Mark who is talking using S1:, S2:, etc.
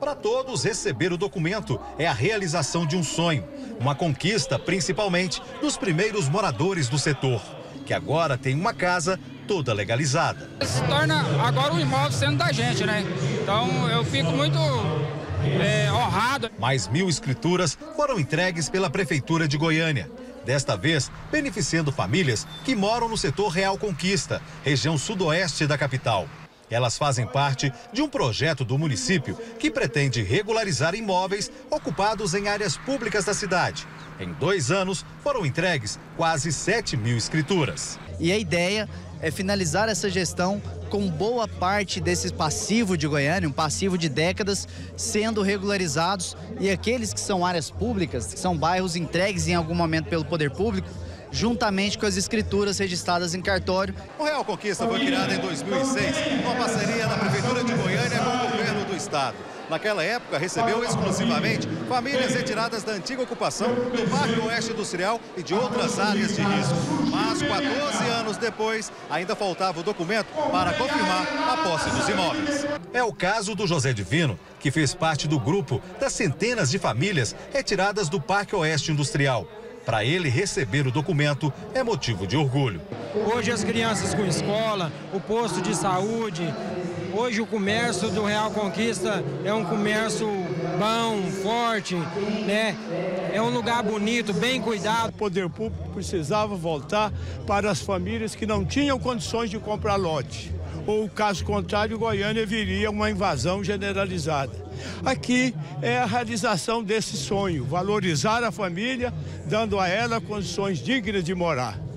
S1: Para todos, receber o documento é a realização de um sonho, uma conquista principalmente dos primeiros moradores do setor, que agora tem uma casa toda legalizada.
S2: Se torna agora o imóvel sendo da gente, né? Então eu fico muito honrado.
S1: Mais 1.000 escrituras foram entregues pela Prefeitura de Goiânia. Desta vez, beneficiando famílias que moram no setor Real Conquista, região sudoeste da capital. Elas fazem parte de um projeto do município que pretende regularizar imóveis ocupados em áreas públicas da cidade. Em 2 anos, foram entregues quase 7.000 escrituras.
S3: E a ideia é finalizar essa gestão com boa parte desse passivo de Goiânia, um passivo de décadas, sendo regularizados, e aqueles que são áreas públicas, que são bairros entregues em algum momento pelo poder público, juntamente com as escrituras registradas em cartório.
S1: O Real Conquista foi criado em 2006, numa parceria da Prefeitura de Goiânia com o governo do estado. Naquela época, recebeu exclusivamente famílias retiradas da antiga ocupação do Parque Oeste Industrial e de outras áreas de risco. Mas 14 anos depois, ainda faltava o documento para confirmar a posse dos imóveis. É o caso do José Divino, que fez parte do grupo das centenas de famílias retiradas do Parque Oeste Industrial. Para ele, receber o documento é motivo de orgulho.
S4: Hoje as crianças com escola, o posto de saúde, hoje o comércio do Real Conquista é um comércio bom, forte, né? É um lugar bonito, bem cuidado.
S5: O poder público precisava voltar para as famílias que não tinham condições de comprar lote. Ou, caso contrário, Goiânia viria uma invasão generalizada. Aqui é a realização desse sonho, valorizar a família, dando a ela condições dignas de morar.